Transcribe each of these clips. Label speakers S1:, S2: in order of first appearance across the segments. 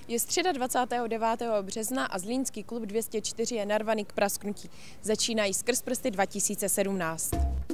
S1: Je středa 29. března a Zlínský klub 204 je narvaný k prasknutí. Začínají Skrz prsty 2017.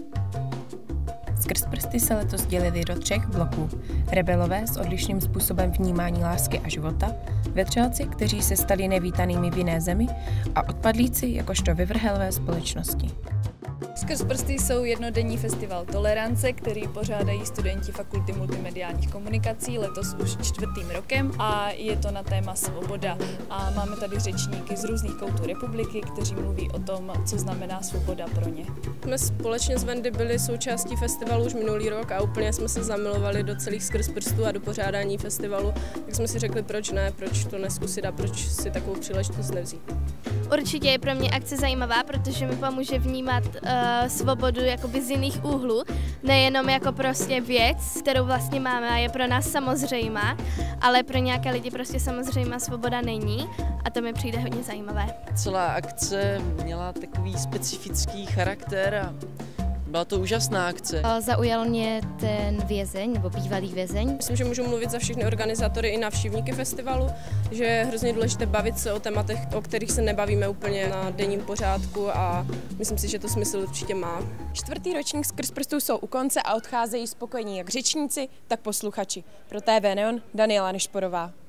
S1: Skrz prsty se letos dělili do 3 bloků. Rebelové s odlišným způsobem vnímání lásky a života, vetřelci, kteří se stali nevítanými v jiné zemi a odpadlíci jakožto vyvrhelové společnosti.
S2: Skrz prsty jsou jednodenní festival tolerance, který pořádají studenti Fakulty multimediálních komunikací letos už 4. rokem a je to na téma svoboda. A máme tady řečníky z různých koutů republiky, kteří mluví o tom, co znamená svoboda pro ně.
S3: Jsme společně s Vendy byli součástí festivalu už minulý rok a úplně jsme se zamilovali do celých Skrz prstů a do pořádání festivalu. Tak jsme si řekli, proč ne, proč to neskusit a proč si takovou příležitost nevzít.
S4: Určitě je pro mě akce zajímavá, protože mi pomůže vnímat svobodu jakoby z jiných úhlů, nejenom jako prostě věc, kterou vlastně máme a je pro nás samozřejmá, ale pro nějaké lidi prostě samozřejmá svoboda není a to mi přijde hodně zajímavé.
S5: Celá akce měla takový specifický charakter a byla to úžasná akce.
S6: Zaujal mě ten vězeň, nebo bývalý vězeň.
S3: Myslím, že můžu mluvit za všechny organizátory i návštěvníky festivalu, že je hrozně důležité bavit se o tématech, o kterých se nebavíme úplně na denním pořádku a myslím si, že to smysl určitě má.
S1: 4. ročník Skrz prstů jsou u konce a odcházejí spokojení jak řečníci, tak posluchači. Pro TV Neon Daniela Nešporová.